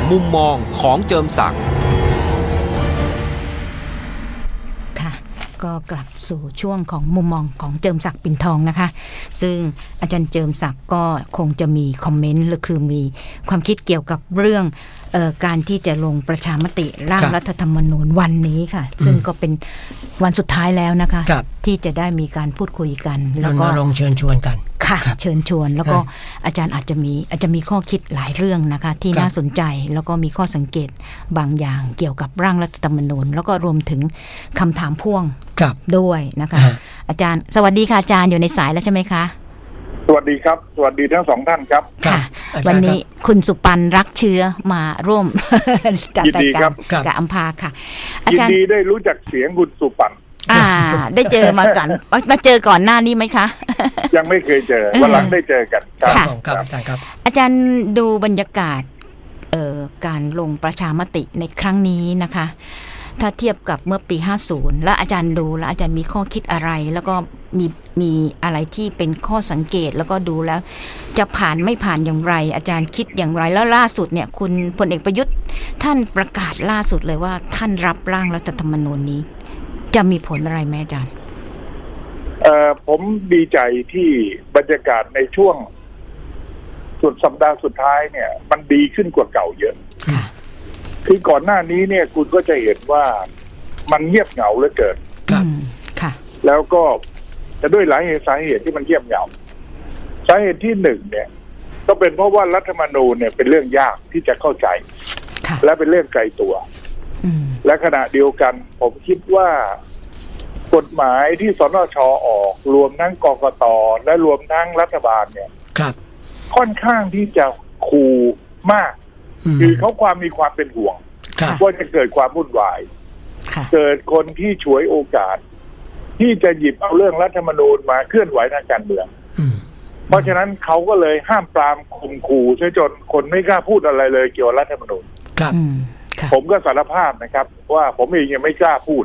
มุมมองของเจิมศักดิ์ค่ะก็กลับสู่ช่วงของมุมมองของเจิมศักดิ์ปิ่นทองนะคะซึ่งอาจารย์เจิมศักดิ์ก็คงจะมีคอมเมนต์หรือคือมีความคิดเกี่ยวกับเรื่องการที่จะลงประชามติร่างรัฐธรรมนูญวันนี้ค่ะซึ่งก็เป็นวันสุดท้ายแล้วนะคะที่จะได้มีการพูดคุยกันแล้วก็ลงเชิญชวนกันค่ะเชิญชวนแล้วก็อาจารย์อาจจะมีข้อคิดหลายเรื่องนะคะที่น่าสนใจแล้วก็มีข้อสังเกตบางอย่างเกี่ยวกับร่างรัฐธรรมนูญแล้วก็รวมถึงคำถามพ่วงด้วยนะคะอาจารย์สวัสดีค่ะอาจารย์อยู่ในสายแล้วใช่ไหมคะสวัสดีครับสวัสดีทั้งสองท่านครับค่ะวันนี้คุณสุปันรักเชื้อมาร่วมจัดรายการกับอัมพาค่ะอาจารย์ยินดีได้รู้จักเสียงคุณสุปันได้เจอมาก่อนมาเจอก่อนหน้านี้ไหมคะยังไม่เคยเจอวันหลังได้เจอกันครับอาจารย์ดูบรรยากาศการลงประชามติในครั้งนี้นะคะถ้าเทียบกับเมื่อปี50แล้วอาจารย์ดูแล้วอาจารย์มีข้อคิดอะไรแล้วก็มีอะไรที่เป็นข้อสังเกตแล้วก็ดูแล้วจะผ่านไม่ผ่านอย่างไรอาจารย์คิดอย่างไรแล้วล่าสุดเนี่ยคุณพลเอกประยุทธ์ท่านประกาศล่าสุดเลยว่าท่านรับร่างรัฐธรรมนูญนี้จะมีผลอะไรไหมอาจารย์ผมดีใจที่บรรยากาศในช่วงสุดสัปดาห์สุดท้ายเนี่ยมันดีขึ้นกว่าเก่าเยอะคือก่อนหน้านี้เนี่ยคุณก็จะเห็นว่ามันเงียบเหงาเหลือเกินแล้วก็จะด้วยหลายสาเหตุที่มันเงียบเหงาสาเหตุที่หนึ่งเนี่ยก็เป็นเพราะว่ารัฐธรรมนูญเนี่ยเป็นเรื่องยากที่จะเข้าใจและเป็นเรื่องไกลตัวและขณะเดียวกันผมคิดว่ากฎหมายที่สนช.ออกรวมทั้งกกต.และรวมทั้งรัฐบาลเนี่ยค่อนข้างที่จะคูลมากคือเขามีความเป็นห่วงว่าจะเกิดความวุ่นวายเกิดคนที่ฉวยโอกาสที่จะหยิบเอาเรื่องรัฐธรรมนูญมาเคลื่อนไหวทางการเมืองเพราะฉะนั้นเขาก็เลยห้ามปรามข่มขู่จนคนไม่กล้าพูดอะไรเลยเกี่ยวกับรัฐธรรมนูญผมก็สารภาพนะครับว่าผมเองยังไม่กล้าพูด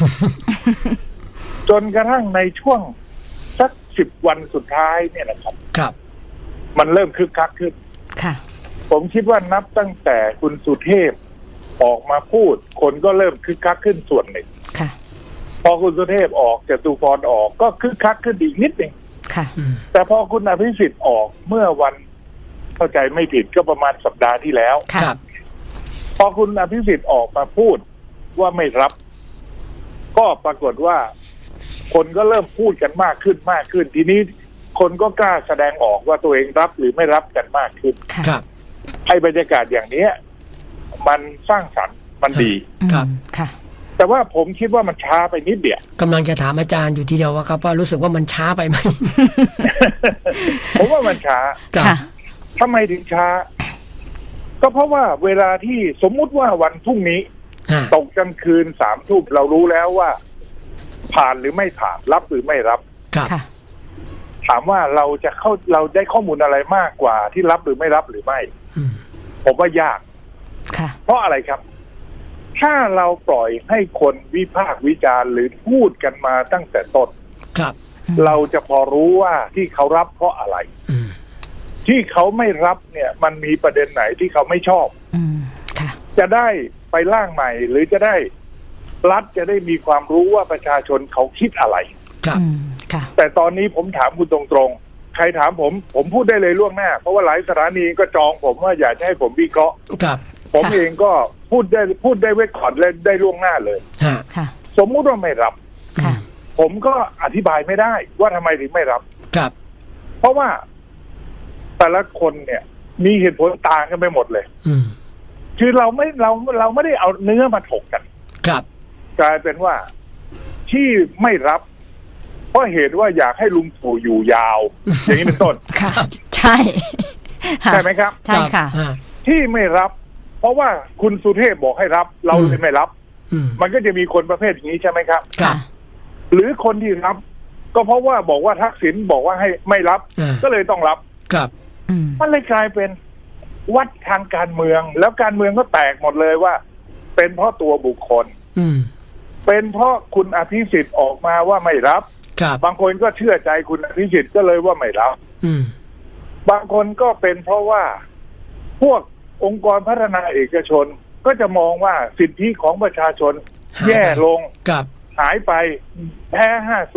จนกระทั่งในช่วงสัก10 วันสุดท้ายเนี่ยนะครับมันเริ่มคึกคักขึ้นผมคิดว่านับตั้งแต่คุณสุเทพออกมาพูดคนก็เริ่มคึกคักขึ้นส่วนหนึ่งพอคุณสุเทพออกจตุพรออกก็คึกคักขึ้นอีกนิดหนึ่งแต่พอคุณอภิสิทธิ์ออกเมื่อวันเข้าใจไม่ผิดก็ประมาณสัปดาห์ที่แล้วพอคุณอภิสิทธิ์ออกมาพูดว่าไม่รับก็ปรากฏว่าคนก็เริ่มพูดกันมากขึ้นทีนี้คนก็กล้าแสดงออกว่าตัวเองรับหรือไม่รับกันมากขึ้นให้บรรยากาศอย่างนี้มันสร้างสรรค์มันดีแต่ว่าผมคิดว่ามันช้าไปนิดเดียวกำลังจะถามอาจารย์อยู่ทีเดียวว่ารู้สึกว่ามันช้าไปไหมผมว่ามันช้าทำไมถึงช้าก็เพราะว่าเวลาที่สมมุติว่าวันพรุ่งนี้ตกกลางคืน3 ทุ่มเรารู้แล้วว่าผ่านหรือไม่ผ่านรับหรือไม่รับถามว่าเราได้ข้อมูลอะไรมากกว่าที่รับหรือไม่รับหรือไม่ผมว่ายากเพราะอะไรครับถ้าเราปล่อยให้คนวิพากษ์วิจารณ์หรือพูดกันมาตั้งแต่ต้นเราจะพอรู้ว่าที่เขารับเพราะอะไรที่เขาไม่รับเนี่ยมันมีประเด็นไหนที่เขาไม่ชอบจะได้ไปร่างใหม่หรือจะได้รัฐจะได้มีความรู้ว่าประชาชนเขาคิดอะไรแต่ตอนนี้ผมถามคุณตรงๆใครถามผมพูดได้เลยล่วงหน้าเพราะว่าหลายสถานีก็จองผมว่าอยากจะให้ผมวิเคราะห์ผมเองก็พูดได้ไว้ก่อนเลยได้ล่วงหน้าเลยสมมุติว่าไม่รับผมก็อธิบายไม่ได้ว่าทำไมถึงไม่รับเพราะว่าแต่ละคนเนี่ยมีเหตุผลต่างกันไปหมดเลยคือเราไม่ได้เอาเนื้อมาถกกันกลายเป็นว่าที่ไม่รับเพราะเหตุว่าอยากให้ลุงตู่อยู่ยาวอย่างนี้เป็นต้นใช่ไหมครับใช่ค่ะที่ไม่รับเพราะว่าคุณสุเทพบอกให้รับเราเลยไม่รับมันก็จะมีคนประเภทอย่างนี้ใช่ไหมครับหรือคนที่รับก็เพราะว่าบอกว่าทักษิณบอกว่าให้ไม่รับก็เลยต้องรับมันเลยกลายเป็นวัดทางการเมืองแล้วการเมืองก็แตกหมดเลยว่าเป็นเพราะตัวบุคคลเป็นเพราะคุณอภิสิทธิ์ออกมาว่าไม่รับบางคนก็เชื่อใจคุณอภิสิทธิ์ก็เลยว่าไม่รับบางคนก็เป็นเพราะว่าพวกองค์กรพัฒนาเอกชนก็จะมองว่าสิทธิของประชาชนแย่ลงหายไปแพ้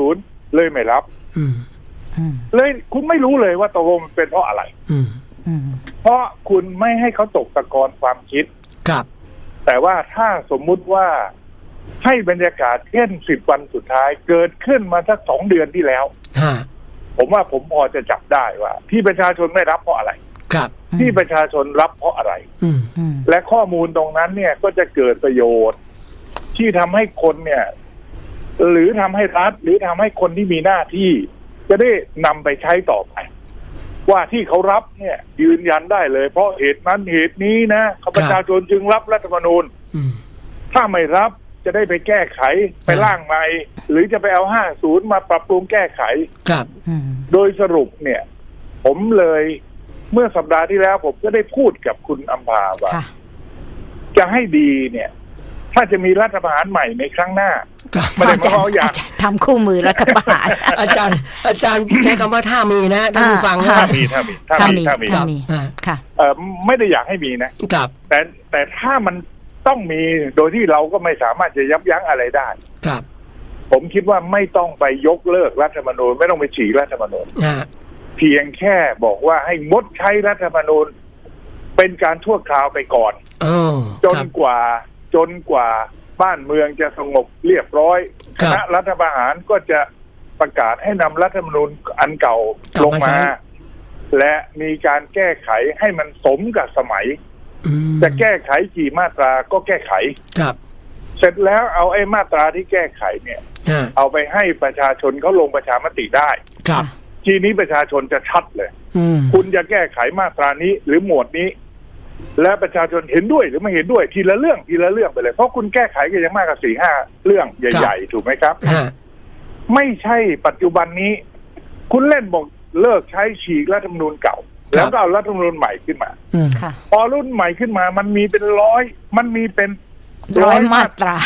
50เลยไม่รับเลยคุณไม่รู้เลยว่าตกลงมันเป็นเพราะอะไรเพราะคุณไม่ให้เขาตกตะกอนความคิดแต่ว่าถ้าสมมุติว่าให้บรรยากาศเช่น10 วันสุดท้ายเกิดขึ้นมาสัก2 เดือนที่แล้วผมว่าผมพอจะจับได้ว่าที่ประชาชนไม่รับเพราะอะไรที่ประชาชนรับเพราะอะไรและข้อมูลตรงนั้นเนี่ยก็จะเกิดประโยชน์ที่ทำให้คนเนี่ยหรือทำให้รัฐหรือทำให้คนที่มีหน้าที่จะได้นำไปใช้ต่อไปว่าที่เขารับเนี่ยยืนยันได้เลยเพราะเหตุนั้นเหตุนี้นะประชาชนจึงรับรัฐธรรมนูญถ้าไม่รับจะได้ไปแก้ไขไปร่างใหม่หรือจะไปเอา50มาปรับปรุงแก้ไขโดยสรุปเนี่ยผมเลยเมื่อสัปดาห์ที่แล้วผมก็ได้พูดกับคุณอัมพาว่าจะให้ดีเนี่ยถ้าจะมีรัฐประหารใหม่ในครั้งหน้าไม่ได้มาอยากทำคู่มือรัฐประหารอาจารย์ใช้คำว่าถ้ามีนะท่านผู้ฟังถ้ามีค่ะไม่ได้อยากให้มีนะแต่ถ้ามันต้องมีโดยที่เราก็ไม่สามารถจะยับยั้งอะไรได้ผมคิดว่าไม่ต้องไปยกเลิกรัฐธรรมนูญไม่ต้องไปฉีกรัฐธรรมนูญเพียงแค่บอกว่าให้งดใช้รัฐธรรมนูญเป็นการชั่วคราวไปก่อนจนกว่าบ้านเมืองจะสงบเรียบร้อยคณะรัฐประหารก็จะประกาศให้นำรัฐธรรมนูญอันเก่าลงมาและมีการแก้ไขให้มันสมกับสมัยจะแก้ไขกี่มาตราก็แก้ไขเสร็จแล้วเอาไอ้มาตราที่แก้ไขเนี่ยเอาไปให้ประชาชนเขาลงประชามติได้ทีนี้ประชาชนจะชัดเลยคุณจะแก้ไขมาตรานี้หรือหมวดนี้และประชาชนเห็นด้วยหรือไม่เห็นด้วยทีละเรื่องไปเลยเพราะคุณแก้ไขก็ยังมากกว่า4-5 เรื่องใหญ่ๆถูกไหมครับไม่ใช่ปัจจุบันนี้คุณเล่นบอกเลิกใช้ฉีกรัฐธรรมนูญเก่าแล้วก็เอารัฐธรรมนูญใหม่ขึ้นมาพอรุ่นใหม่ขึ้นมามันมีเป็น100มันมีเป็น 100 มาตรา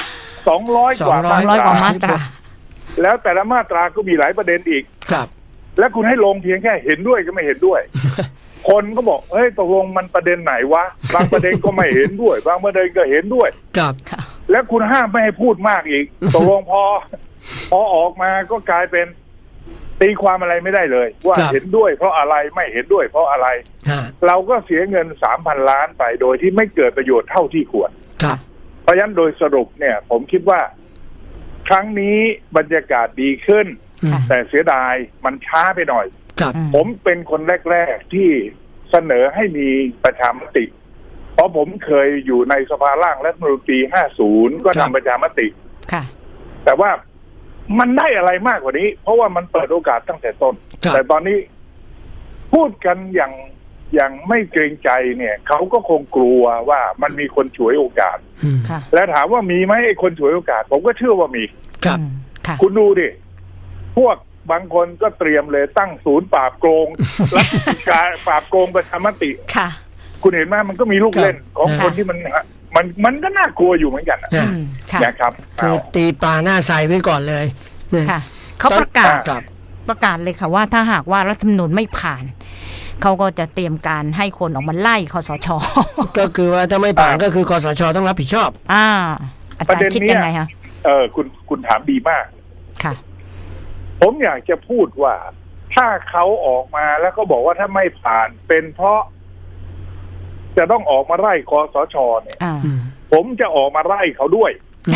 200 กว่ามาตราแล้วแต่ละมาตราก็มีหลายประเด็นอีกและคุณให้ลงเพียงแค่เห็นด้วยก็ไม่เห็นด้วยคนก็บอกเฮ้ยตกลงมันประเด็นไหนวะบางประเด็นก็ไม่เห็นด้วยบางประเด็นก็เห็นด้วยแล้วคุณห้ามไม่ให้พูดมากอีกตกลงพอออกมาก็กลายเป็นตีความอะไรไม่ได้เลยว่าเห็นด้วยเพราะอะไรไม่เห็นด้วยเพราะอะไรเราก็เสียเงิน 3,000 ล้านไปโดยที่ไม่เกิดประโยชน์เท่าที่ควรเพราะฉะนั้นโดยสรุปเนี่ยผมคิดว่าครั้งนี้บรรยากาศดีขึ้นแต่เสียดายมันช้าไปหน่อยผมเป็นคนแรกๆที่เสนอให้มีประชามติเพราะผมเคยอยู่ในสภาร่างรัฐธรรมนูญปี50ก็ทำประชามติแต่ว่ามันได้อะไรมากกว่านี้เพราะว่ามันเปิดโอกาสตั้งแต่ต้นแต่ตอนนี้พูดกันอย่างไม่เกรงใจเนี่ยเขาก็คงกลัวว่ามันมีคนฉวยโอกาสและถามว่ามีไหมไอ้คนฉวยโอกาสผมก็เชื่อว่ามีคุณดูดิพวกบางคนก็เตรียมเลยตั้งศูนย์ปราบโกงรัฐการปราบโกงประชามติคุณเห็นไหมมันก็มีลูกเล่นของคนที่มันก็น่ากลัวอยู่เหมือนกันนะครับคือตีปลาหน้าใสไว้ก่อนเลยเขาประกาศเลยค่ะว่าถ้าหากว่ารัฐธรรมนูญไม่ผ่านเขาก็จะเตรียมการให้คนออกมาไล่คสช. ก็คือว่าถ้าไม่ผ่านก็คือคสช.ต้องรับผิดชอบอาจารย์คิดยังไงคะคุณถามดีมากค่ะผมอยากจะพูดว่าถ้าเขาออกมาแล้วก็บอกว่าถ้าไม่ผ่านเป็นเพราะจะต้องออกมาไล่คสช.เนี่ยผมจะออกมาไล่เขาด้วย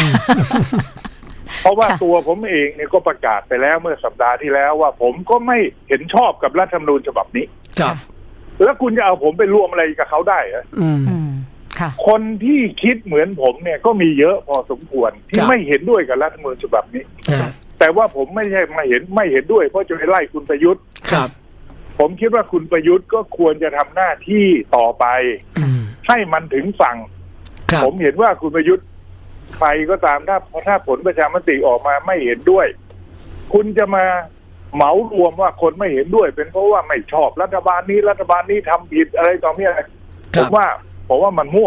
เพราะว่าตัวผมเองเนี่ยก็ประกาศไปแล้วเมื่อสัปดาห์ที่แล้วว่าผมก็ไม่เห็นชอบกับรัฐธรรมนูญฉบับนี้แล้วคุณจะเอาผมไปร่วมอะไรกับเขาได้เหรอคนที่คิดเหมือนผมเนี่ยก็มีเยอะพอสมควรที่ไม่เห็นด้วยกับรัฐธรรมนูญฉบับนี้แต่ว่าผมไม่ใช่ไม่เห็นด้วยเพราะจะไปไล่คุณประยุทธ์ผมคิดว่าคุณประยุทธ์ก็ควรจะทำหน้าที่ต่อไปให้มันถึงฝั่งผมเห็นว่าคุณประยุทธ์ใครก็ตามถ้าผลประชามติออกมาไม่เห็นด้วยคุณจะมาเหมารวมว่าคนไม่เห็นด้วยเป็นเพราะว่าไม่ชอบรัฐบาลนี้ทำผิดอะไรต่อมีอะไรผมว่ามันมั่ว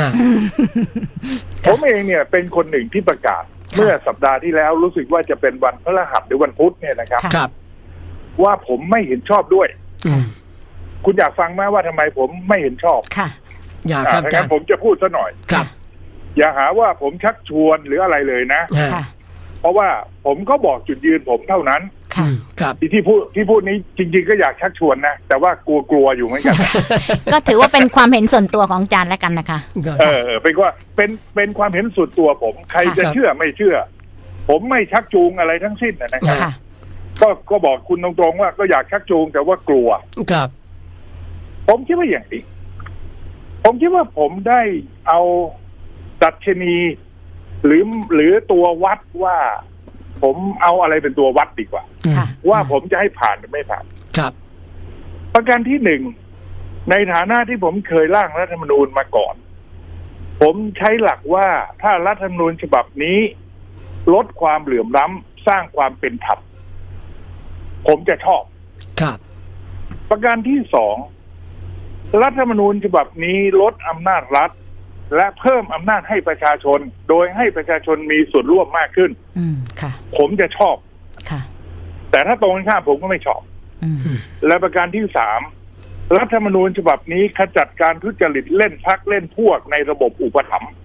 ผมเองเนี่ยเป็นคนหนึ่งที่ประกาศเมื่อสัปดาห์ที่แล้วรู้สึกว่าจะเป็นวันพฤหัสหรือวันพุธเนี่ยนะครับว่าผมไม่เห็นชอบด้วยคุณอยากฟังไหมว่าทำไมผมไม่เห็นชอบอย่าครับอาจารย์ผมจะพูดซะหน่อยครับอย่าหาว่าผมชักชวนหรืออะไรเลยนะเพราะว่าผมก็บอกจุดยืนผมเท่านั้นครับที่พูดนี้จริงๆก็อยากชักชวนนะแต่ว่ากลัวอยู่เหมือนกันก็ถือว่าเป็นความเห็นส่วนตัวของอาจารย์แล้วกันนะคะเป็นความเห็นส่วนตัวผมใครจะเชื่อไม่เชื่อผมไม่ชักจูงอะไรทั้งสิ้นนะครับก็บอกคุณตรงๆว่าก็อยากชักจูงแต่ว่ากลัวครับผมคิดว่าอย่างนี้ผมคิดว่าผมได้เอาดัชนีหรือตัววัดว่าผมเอาอะไรเป็นตัววัดดีกว่าว่าผมจะให้ผ่านหรือไม่ผ่านครับประการที่หนึ่งในฐานะที่ผมเคยร่างรัฐธรรมนูญมาก่อนผมใช้หลักว่าถ้ารัฐธรรมนูญฉบับนี้ลดความเหลื่อมล้ำสร้างความเป็นธรรมผมจะชอบครับประการที่สองรัฐธรรมนูญฉบับนี้ลดอำนาจรัฐและเพิ่มอำนาจให้ประชาชนโดยให้ประชาชนมีส่วนร่วมมากขึ้นผมจะชอบแต่ถ้าตรงกันข้ามผมก็ไม่ชอบและประการที่สามรัฐธรรมนูญฉบับนี้ขจัดการทุจริตเล่นพรรคเล่นพวกในระบบอุปถัมภ์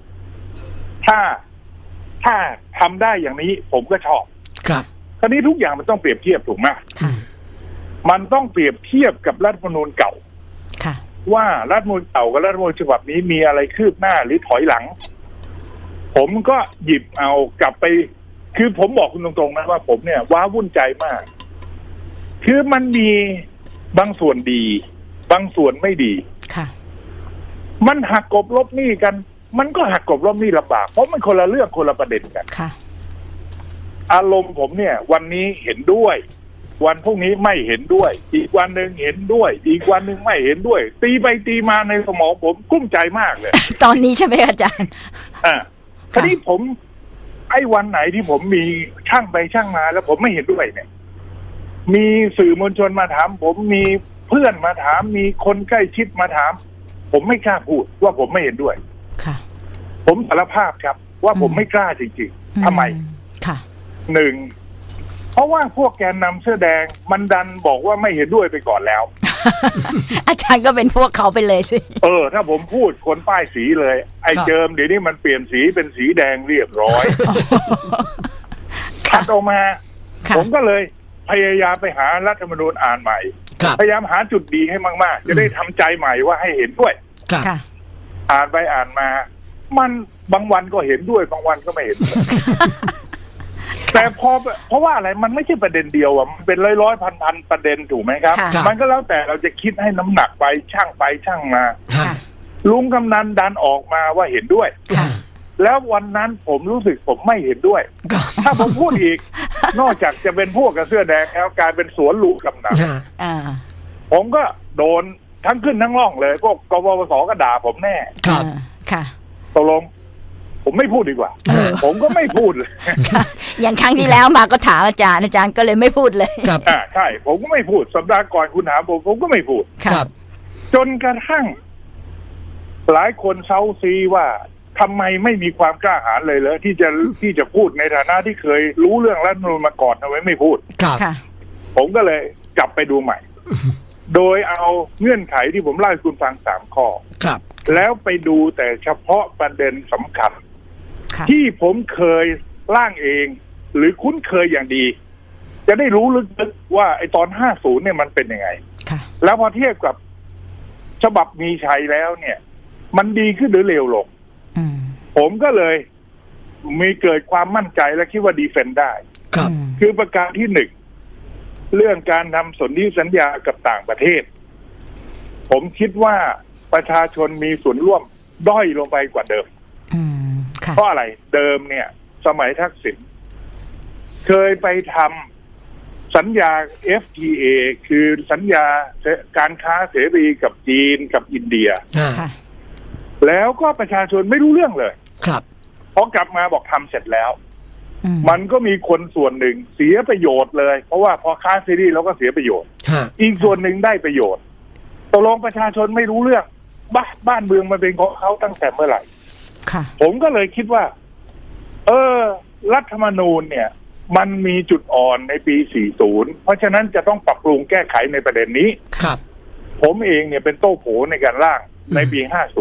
ถ้าทำได้อย่างนี้ผมก็ชอบครับคราวนี้ทุกอย่างมันต้องเปรียบเทียบถูกไหมมันต้องเปรียบเทียบกับรัฐธรรมนูญเก่าว่ารัฐธรรมนูญเก่ากับรัฐธรรมนูญฉบับนี้มีอะไรคืบหน้าหรือถอยหลังผมก็หยิบเอากลับไปคือผมบอกคุณตรงๆนะว่าผมเนี่ยว้าวุ่นใจมากคือมันมีบางส่วนดีบางส่วนไม่ดีมันหักกบลบหนี้กันมันก็หักกบลบหนี้ลำบากเพราะมันคนละเรื่องคนละประเด็นกันอารมณ์ผมเนี่ยวันนี้เห็นด้วยวันพรุ่งนี้ไม่เห็นด้วยอีกวันหนึ่งเห็นด้วยอีกวันหนึ่งไม่เห็นด้วยตีไปตีมาในสมองผมกุ้มใจมากเลยตอนนี้ใช่ไหมอาจารย์ทีนี้ผมไอ้วันไหนที่ผมมีช่างไปช่างมาแล้วผมไม่เห็นด้วยเนี่ยมีสื่อมวลชนมาถามผมมีเพื่อนมาถามมีคนใกล้ชิดมาถามผมไม่กล้าพูดว่าผมไม่เห็นด้วยผมสารภาพครับว่าผมไม่กล้าจริงๆทำไมหนึ่งเพราะว่าพวกแกนนำเสื้อแดงมันดันบอกว่าไม่เห็นด้วยไปก่อนแล้วอาจารย์ก็เป็นพวกเขาไปเลยสิถ้าผมพูดคนป้ายสีเลยไอ้เจิมเดี๋ยวนี้มันเปลี่ยนสีเป็นสีแดงเรียบร้อยขัดออกมาผมก็เลยพยายามไปหารัฐธรรมนูญอ่านใหม่พยายามหาจุดดีให้มากๆจะได้ทำใจใหม่ว่าให้เห็นด้วยอ่านไปอ่านมามันบางวันก็เห็นด้วยบางวันก็ไม่เห็น แต่เพราะว่าอะไรมันไม่ใช่ประเด็นเดียวอ่ะมันเป็นร้อยพันประเด็นถูกไหมครับมันก็แล้วแต่เราจะคิดให้น้ำหนักไปช่างมาลุงกำนันดันออกมาว่าเห็นด้วยแล้ววันนั้นผมรู้สึกผมไม่เห็นด้วยถ้าผมพูดอีกนอกจากจะเป็นพวกกับเสื้อแดงแล้วกลายเป็นสวนลุงกำนันผมก็โดนทั้งขึ้นทั้งล่องเลยพวกกปปสก็ด่าผมแน่ตกลงผมไม่พูดดีกว่าผมก็ไม่พูดเลยอย่างครั้งที่แล้วมาก็ถามอาจารย์ก็เลยไม่พูดเลยใช่ผมก็ไม่พูดสัปดาห์ก่อนคุณถามผมก็ไม่พูดจนกระทั่งหลายคนเซาซีว่าทำไมไม่มีความกล้าหาญเลยที่จะพูดในฐานะที่เคยรู้เรื่องรัฐธรรมนูญมาก่อนทำไมไม่พูดผมก็เลยกลับไปดูใหม่โดยเอาเงื่อนไขที่ผมเล่าให้คุณฟัง3 ข้อแล้วไปดูแต่เฉพาะประเด็นสำคัญที่ผมเคยร่างเองหรือคุ้นเคยอย่างดีจะได้รู้ลึกๆว่าไอ้ตอน50เนี่ยมันเป็นยังไงแล้วพอเทียบกับฉบับมีชัยแล้วเนี่ยมันดีขึ้นหรือเลวลงผมก็เลยมีเกิดความมั่นใจและคิดว่าดีเฟนได้คือประการที่1เรื่องการทำสนธิสัญญากับต่างประเทศผมคิดว่าประชาชนมีส่วนร่วมด้อยลงไปกว่าเดิมเพราะอะไรเดิมเนี่ยสมัยทักษิณเคยไปทำสัญญา FTA คือสัญญาการค้าเสรีกับจีนกับอินเดียแล้วก็ประชาชนไม่รู้เรื่องเลยพอกลับมาบอกทำเสร็จแล้วมันก็มีคนส่วนหนึ่งเสียประโยชน์เลยเพราะว่าพอค้าเสรีแล้วก็เสียประโยชน์อีกส่วนหนึ่งได้ประโยชน์ตกลงประชาชนไม่รู้เรื่องบ้านเมืองมันเป็นของเขาตั้งแต่เมื่อไหร่ผมก็เลยคิดว่ารัฐธรรมนูญเนี่ยมันมีจุดอ่อนในปี40เพราะฉะนั้นจะต้องปรับปรุงแก้ไขในประเด็นนี้ผมเองเนี่ยเป็นโต้โผในการร่างในปี50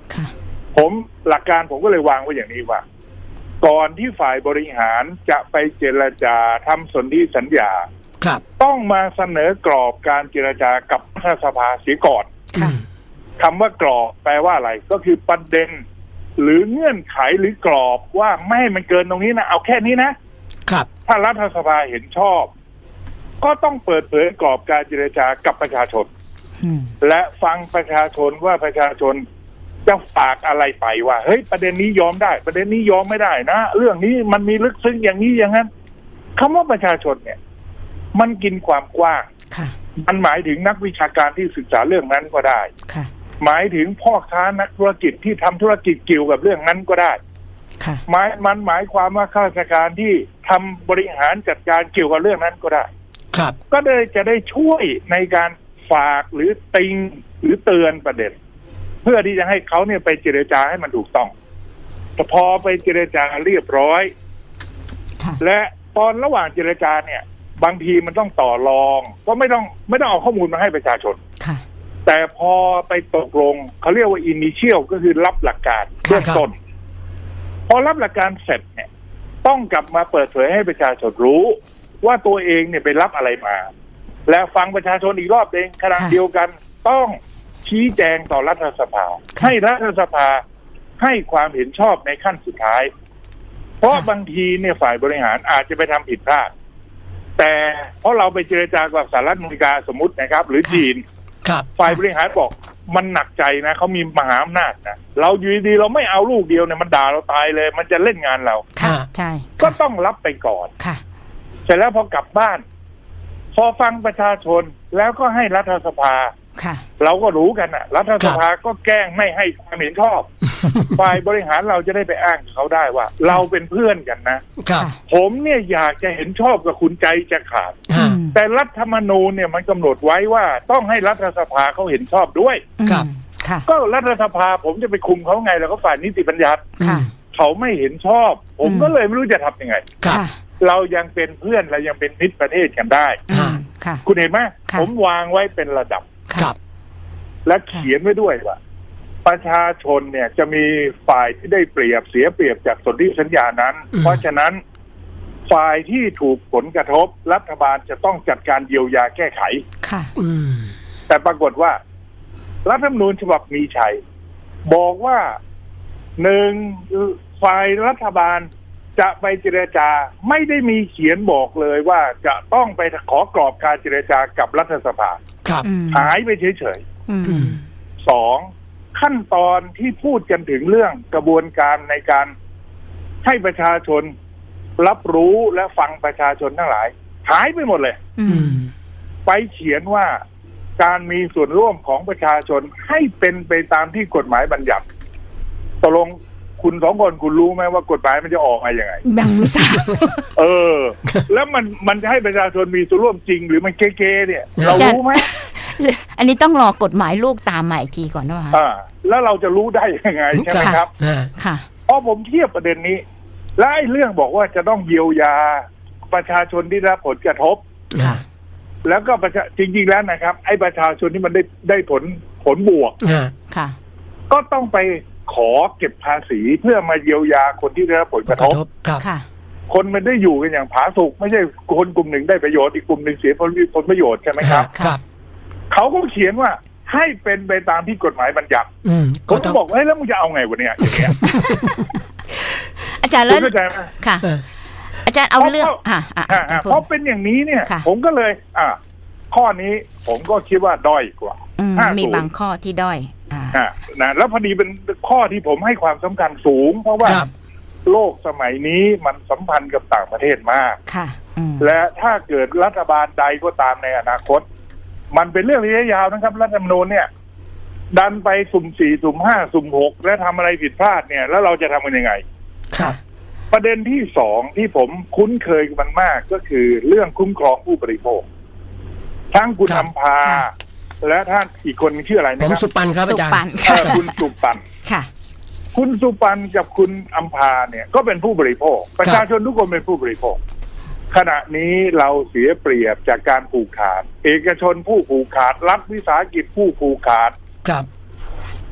ผมหลักการผมก็เลยวางไว้อย่างนี้ว่าก่อนที่ฝ่ายบริหารจะไปเจรจาทำสนธิสัญญาต้องมาเสนอกรอบการเจรจากับรัฐสภาเสียก่อนคำว่ากรอบแปลว่าอะไรก็คือประเด็นหรือเงื่อนไขหรือกรอบว่าไม่ให้มันเกินตรงนี้นะเอาแค่นี้นะครับถ้ารัฐสภาเห็นชอบก็ต้องเปิดเผยกรอบการเจรจากับประชาชนและฟังประชาชนว่าประชาชนจะฝากอะไรไปว่าเฮ้ยประเด็นนี้ยอมได้ประเด็นนี้ยอมไม่ได้นะเรื่องนี้มันมีลึกซึ้งอย่างนี้อย่างนั้นคำว่าประชาชนเนี่ยมันกินความกว้างมันหมายถึงนักวิชาการที่ศึกษาเรื่องนั้นก็ได้หมายถึงพ่อค้านักธุรกิจที่ทำธุรกิจเกี่ยวกับเรื่องนั้นก็ได้มันหมายความว่าข้าราชการที่ทำบริหารจัดการเกี่ยวกับเรื่องนั้นก็ได้ก็เลยจะได้ช่วยในการฝากหรือติงหรือเตือนประเด็นเพื่อที่จะให้เขาเนี่ยไปเจรจาให้มันถูกต้องแต่พอไปเจรจาเรียบร้อยและตอนระหว่างเจรจาเนี่ยบางทีมันต้องต่อรองก็ไม่ต้องเอาข้อมูลมาให้ประชาชนแต่พอไปตกลงเขาเรียกว่า initial ก็คือรับหลักการเบื้องต้นพอรับหลักการเสร็จเนี่ยต้องกลับมาเปิดเผยให้ประชาชนรู้ว่าตัวเองเนี่ยไปรับอะไรมาและฟังประชาชนอีกรอบเองขณะเดียวกันต้องชี้แจงต่อรัฐสภาให้รัฐสภาให้ความเห็นชอบในขั้นสุดท้ายเพราะบางทีเนี่ยฝ่ายบริหารอาจจะไปทำผิดพลาดแต่เพราะเราไปเจรจากับสหรัฐอเมริกาสมมตินะครับหรือจีนฝ่ายบริหารบอกมันหนักใจนะเขามีมหาอำนาจนะเราอยู่ดีเราไม่เอาลูกเดียวเนี่ยมันด่าเราตายเลยมันจะเล่นงานเราใช่ก็ต้องรับไปก่อนเสร็จแล้วพอกลับบ้านพอฟังประชาชนแล้วก็ให้รัฐสภาเราก็รู้กันนะรัฐสภาก็แกล้งไม่ให้ความเห็นชอบฝ่ายบริหารเราจะได้ไปอ้างเขาได้ว่าเราเป็นเพื่อนกันนะผมเนี่ยอยากจะเห็นชอบกับคุณใจจะขาดแต่รัฐธรรมนูญเนี่ยมันกำหนดไว้ว่าต้องให้รัฐสภาเขาเห็นชอบด้วยก็รัฐสภาผมจะไปคุมเขาไงแล้วก็ฝ่ายนิติบัญญัติเขาไม่เห็นชอบผมก็เลยไม่รู้จะทำยังไงเรายังเป็นเพื่อนเรายังเป็นมิตรประเทศกันได้คุณเห็นไหมผมวางไว้เป็นระดับและเขียนไว้ด้วยว่าประชาชนเนี่ยจะมีฝ่ายที่ได้เปรียบเสียเปรียบจากสนธิสัญญานั้นเพราะฉะนั้นฝ่ายที่ถูกผลกระทบรัฐบาลจะต้องจัดการเยียวยาแก้ไขแต่ปรากฏว่ารัฐธรรมนูญฉบับมีชัยบอกว่าหนึ่งฝ่ายรัฐบาลจะไปเจรจาไม่ได้มีเขียนบอกเลยว่าจะต้องไปขอกรอบการเจรจากับรัฐสภาหายไปเฉยๆสองขั้นตอนที่พูดกันถึงเรื่องกระบวนการในการให้ประชาชนรับรู้และฟังประชาชนทั้งหลายหายไปหมดเลยไปเขียนว่าการมีส่วนร่วมของประชาชนให้เป็นไปตามที่กฎหมายบัญญัติตกลงคุณสองคนคุณรู้ไหมว่ากฎหมายมันจะออกมาอย่างไงยังไม่ทราบแล้วมันจะให้ประชาชนมีส่วนร่วมจริงหรือมันเก๊ๆเนี่ยเรารู้ไหมอันนี้ต้องรอกฎหมายลูกตามมาอีกทีก่อนนะแล้วเราจะรู้ได้ยังไงใช่ไหมครับค่ะเพราะผมเทียบประเด็นนี้และไอ้เรื่องบอกว่าจะต้องเยียวยาประชาชนที่ได้รับผลกระทบแล้วก็จริงๆแล้วนะครับไอ้ประชาชนที่มันได้ผลบวกก็ต้องไปขอเก็บภาษีเพื่อมาเยียวยาคนที่ได้รับผลกระทบคนมันได้อยู่กันอย่างผาสุกไม่ใช่คนกลุ่มหนึ่งได้ประโยชน์อีกกลุ่มหนึ่งเสียผลประโยชน์ใช่ไหมครับเขาก็เขียนว่าให้เป็นไปตามที่กฎหมายบัญญัติผมก็บอกแล้วมึงจะเอาไงวะเนี่ยอย่างเงี้ยอาจารย์แล้วค่ะอาจารย์เอาเรื่องเพราะเป็นอย่างนี้เนี่ยผมก็เลยข้อนี้ผมก็คิดว่าด้อยกว่ามีบางข้อที่ด้อยนะแล้วพอดีเป็นข้อที่ผมให้ความสำคัญสูงเพราะว่าโลกสมัยนี้มันสัมพันธ์กับต่างประเทศมากและถ้าเกิดรัฐบาลใดก็ตามในอนาคตมันเป็นเรื่องระยะยาวนะครับรัฐธรรมนูญเนี่ยดันไปสุ่ม4สุ่ม5สุ่ม6และทำอะไรผิดพลาดเนี่ยแล้วเราจะทำกันยังไงประเด็นที่สองที่ผมคุ้นเคยมันมากก็คือเรื่องคุ้มครองผู้บริโภคทั้งคุณอำภาและท่านอีกคนชื่ออะไรนะครับสุปันครับอาจารย์คุณสุปันคุณสุปันกับคุณอำภาเนี่ยก็เป็นผู้บริโภคประชาชนทุกคนเป็นผู้บริโภคขณะนี้เราเสียเปรียบจากการผูกขาดเอกชนผู้ผูกขาดรัฐวิสาหกิจผู้ผูกขาด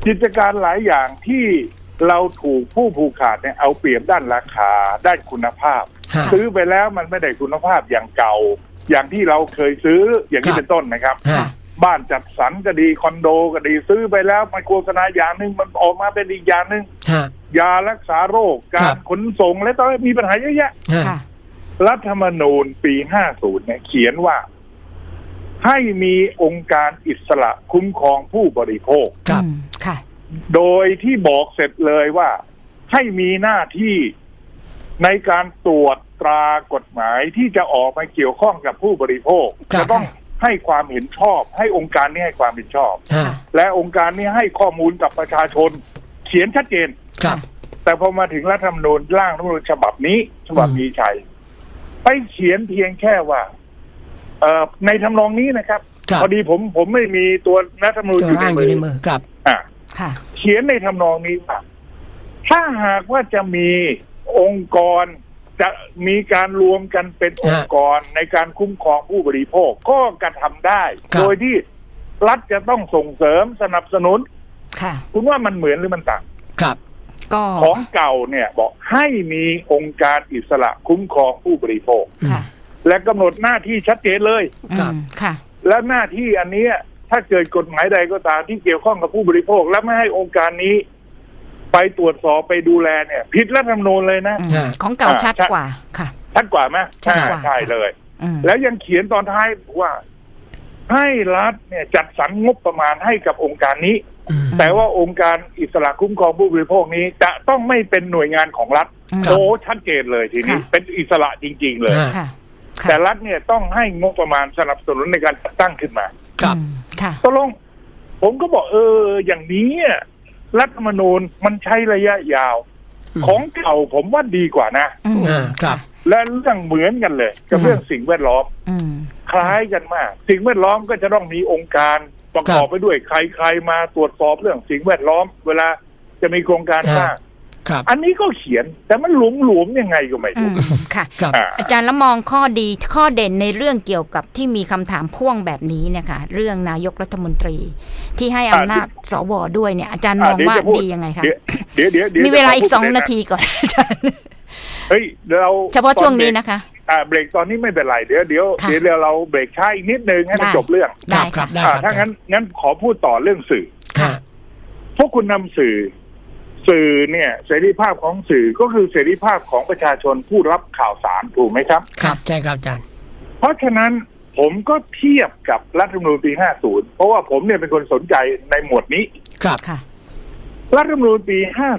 กิจการหลายอย่างที่เราถูกผู้ผูกขาดเนี่ยเอาเปรียบด้านราคาด้านคุณภาพซื้อไปแล้วมันไม่ได้คุณภาพอย่างเก่าอย่างที่เราเคยซื้ออย่างนี้เป็นต้นนะครับบ้านจัดสรรก็ดีคอนโดก็ดีซื้อไปแล้วมันโฆษณาอย่างหนึ่งมันออกมาเป็นอีกอย่างหนึ่งยารักษาโรคการขนส่งและตอนนี้มีปัญหาเยอะแยะรัฐธรรมนูญปี 50 เนี่ยเขียนว่าให้มีองค์การอิสระคุ้มครองผู้บริโภคโดยที่บอกเสร็จเลยว่าให้มีหน้าที่ในการตรวจตรากฎหมายที่จะออกมาเกี่ยวข้องกับผู้บริโภคจะต้องให้ความเห็นชอบให้องค์การนี้ให้ความเห็นชอบและองค์การนี้ให้ข้อมูลกับประชาชนเขียนชัดเจนแต่พอมาถึงรัฐธรรมนูญร่างรัฐธรรมนูญฉบับนี้ฉบับมีชัยไปเขียนเพียงแค่ว่าในทำนองนี้นะครับพอดีผมไม่มีตัวรัฐธรรมนูญอยู่ในมือครับเขียนในทำนองนี้ว่าถ้าหากว่าจะมีองค์กรจะมีการรวมกันเป็นองค์กรในการคุ้มครองผู้บริโภคก็กระทำได้โดยที่รัฐจะต้องส่งเสริมสนับสนุนคุณว่ามันเหมือนหรือมันต่างครับของเก่าเนี่ยบอกให้มีองค์การอิสระคุ้มครองผู้บริโภคและกำหนดหน้าที่ชัดเจนเลยและหน้าที่อันนี้ถ้าเกิดกฎหมายใดก็ตามที่เกี่ยวข้องกับผู้บริโภคและไม่ให้องค์การนี้ไปตรวจสอบไปดูแลเนี่ยผิดรัฐธรรมนูญเลยนะของเก่าชัดกว่าค่ะชัดกว่าไหมใช่เลยแล้วยังเขียนตอนท้ายว่าให้รัฐเนี่ยจัดสรรงบประมาณให้กับองค์การนี้แต่ว่าองค์การอิสระคุ้มครองผู้บริโภคนี้จะต้องไม่เป็นหน่วยงานของรัฐโอ้ชัดเจนเลยทีนี้เป็นอิสระจริงๆเลยแต่รัฐเนี่ยต้องให้งบประมาณสนับสนุนในการจัดตั้งขึ้นมาครับตกลงผมก็บอกอย่างนี้รัฐธรรมนูญมันใช้ระยะยาวของเก่าผมว่าดีกว่านะครับและเรื่องเหมือนกันเลยกับเรื่องสิ่งแวดล้อมคล้ายกันมากสิ่งแวดล้อมก็จะต้องมีองค์การประกอบไปด้วยใครมาตรวจสอบเรื่องสิ่งแวดล้อมเวลาจะมีโครงการสร้างอันนี้ก็เขียนแต่มันหลวมยังไงก็ไม่รู้ค่ะอาจารย์แล้วมองข้อดีข้อเด่นในเรื่องเกี่ยวกับที่มีคำถามพ่วงแบบนี้เนี่ยค่ะเรื่องนายกรัฐมนตรีที่ให้อำนาจสวด้วยเนี่ยอาจารย์มองว่าดียังไงคะเดี๋ยวมีเวลาอีก2 นาทีก่อนอาจารย์เราเฉพาะช่วงนี้นะคะเบรกตอนนี้ไม่เป็นไรเดี๋ยวเราเบรกช้าอีกนิดนึงให้มันจบเรื่องได้ครับถ้างั้นขอพูดต่อเรื่องสื่อพวกคุณนำสื่อเนี่ยเสรีภาพของสื่อก็คือเสรีภาพของประชาชนผู้รับข่าวสารถูกไหมครับครับใช่ครับอาจารย์เพราะฉะนั้นผมก็เทียบกับรัฐธรรมนูญปี 50เพราะว่าผมเนี่ยเป็นคนสนใจในหมวดนี้ครับรัฐธรรมนูญปี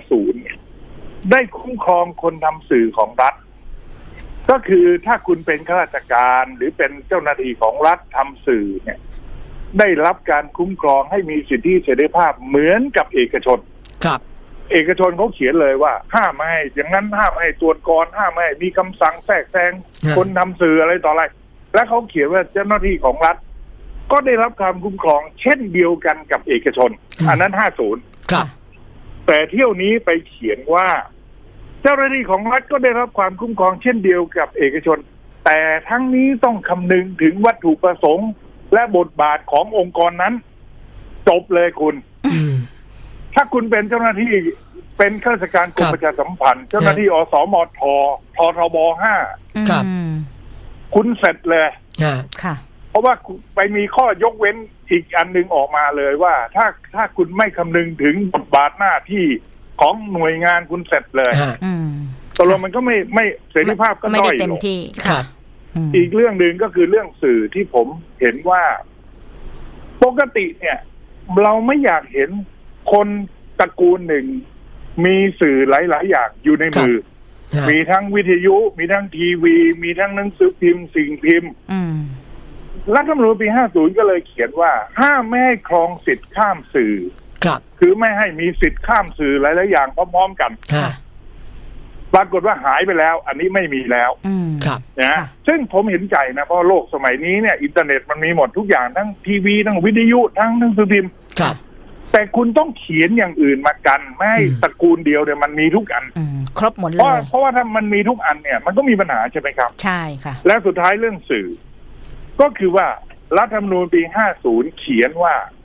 50ได้คุ้มครองคนทำสื่อของรัฐก็คือถ้าคุณเป็นข้าราชการหรือเป็นเจ้าหน้าที่ของรัฐทำสื่อเนี่ยได้รับการคุ้มครองให้มีสิทธิเสรีภาพเหมือนกับเอกชนครับเอกชนเขาเขียนเลยว่าห้ามไม่ให้อย่างนั้นห้ามไม่ให้ตรวจก่อนห้ามไม่ให้มีคำสั่งแทรกแซงคนทำสื่ออะไรต่ออะไรและเขาเขียนว่าเจ้าหน้าที่ของรัฐก็ได้รับการคุ้มครองเช่นเดียวกันกับเอกชนอันนั้น50 ครับแต่เที่ยวนี้ไปเขียนว่าเจ้าหน้าที่ของรัฐก็ได้รับความคุ้มครองเช่นเดียวกับเอกชนแต่ทั้งนี้ต้องคำนึงถึงวัตถุประสงค์และบทบาทขององค์กรนั้นจบเลยคุณถ้าคุณเป็นเจ้าหน้าที่เป็นข้าราชการกรมประชาสัมพันธ์เจ้าหน้าที่อสมทททบ5 ครับคุณเสร็จเลยค่ะเพราะว่าไปมีข้อยกเว้นอีกอันนึงออกมาเลยว่าถ้าคุณไม่คำนึงถึงบทบาทหน้าที่ของหน่วยงานคุณเสร็จเลยตกลงมันก็ไม่เสรีภาพก็น้อยลงอีกเรื่องหนึ่งก็คือเรื่องสื่อที่ผมเห็นว่าปกติเนี่ยเราไม่อยากเห็นคนตระกูลหนึ่งมีสื่อหลายๆอย่างอยู่ในมือมีทั้งวิทยุมีทั้งทีวีมีทั้งหนังสือพิมพ์สิ่งพิมพ์รัฐธรรมนูญปี 50ก็เลยเขียนว่าห้ามไม่ให้ครองสิทธิ์ข้ามสื่อคือไม่ให้มีสิทธิ์ข้ามสื่อหลายๆอย่างพร้อมๆกันปรากฏว่าหายไปแล้วอันนี้ไม่มีแล้วนะซึ่งผมเห็นใจนะเพราะโลกสมัยนี้เนี่ยอินเทอร์เน็ตมันมีหมดทุกอย่างทั้งทีวีทั้งวิทยุทั้งหนังสือพิมพ์แต่คุณต้องเขียนอย่างอื่นมากันไม่ให้ตระกูลเดียวเนี่ยมันมีทุกอันครบหมดเลยเพราะว่าถ้ามันมีทุกอันเนี่ยมันก็มีปัญหาใช่ไหมครับใช่ค่ะและสุดท้ายเรื่องสื่อก็คือว่ารัฐธรรมนูญปี 50เขียนว่า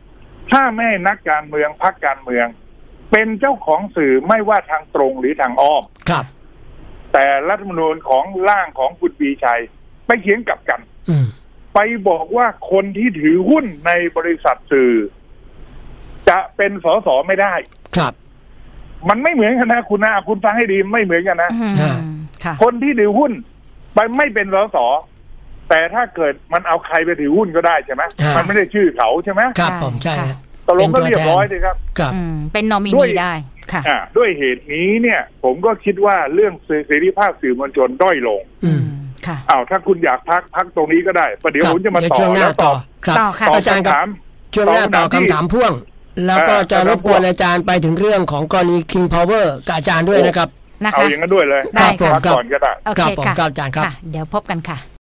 ถ้าไม่ให้นักการเมืองพรรคการเมืองเป็นเจ้าของสื่อไม่ว่าทางตรงหรือทางอ้อมครับแต่รัฐธรรมนูญของร่างของคุณปรีชัยไปเขียนกลับกันไปบอกว่าคนที่ถือหุ้นในบริษัทสื่อจะเป็นสสไม่ได้ครับมันไม่เหมือนกันนะคุณฟังให้ดีไม่เหมือนกันนะคนที่ถือหุ้นไปไม่เป็นสสแต่ถ้าเกิดมันเอาใครไปถือหุ้นก็ได้ใช่ไหมมันไม่ได้ชื่อเขาใช่ไหมครับผมใช่ตกลงก็เรียบร้อยเลยครับเป็นนอมินีได้ค่ะด้วยเหตุนี้เนี่ยผมก็คิดว่าเรื่องเสรีภาพสื่อมวลชนด้อยลงถ้าคุณอยากพักตรงนี้ก็ได้ประเดี๋ยวผมจะมาต่อแล้วต่ออาจารย์ถามช่วงหน้าต่อคำถามพ่วงแล้วก็จะรบกวนอาจารย์ไปถึงเรื่องของกรณี King Power กับอาจารย์ด้วยนะครับเอาอย่างนั้นด้วยเลยได้ครับก่อนก็ได้โอเคค่ะอาจารย์ครับเดี๋ยวพบกันค่ะ